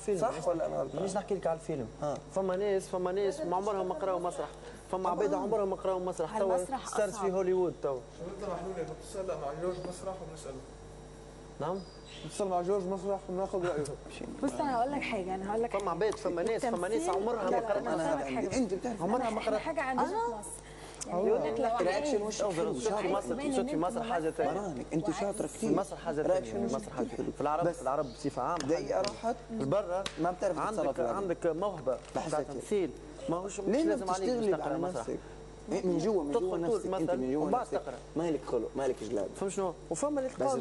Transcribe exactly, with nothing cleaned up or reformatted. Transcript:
الفيلم. صح ولا انا غلطان؟ مانيش نحكي لك على الفيلم. آه. فما ناس فما ناس ما عمرهم ما قراوا مسرح، فما عباد عمرهم ما قراوا مسرح توا ستارز في هوليوود توا. شو محلول نتصل مع جورج مسرح وبنساله. نعم؟ نتصل مع جورج مسرح وناخذ رايه. بص انا هقول لك حاجه انا هقول لك فما عباد فما ناس فما ناس عمرها ما قرات مسرح. انت بتعرف عمرها ما قرات حاجه عندنا في مصر يعني يقول لك لو رياكشن وش حلو صوت في مصر صوت في مصر حاجه ثانيه. مراني انت شاطره كثير. في مصر حاجه ثانيه، مصر حاجه في العرب في العرب بصفه عامه. دقيقه راحت برا ما بتعرف عندك عندك موهبه بتاع تمثيل ماهوش مش ليه لازم عليك تشتغلي على نفسك؟ من جوا من جوا نفسك انت من جوا نفسك مالك خلق مالك جلاد. فهم شنو؟ وفما اللي تقال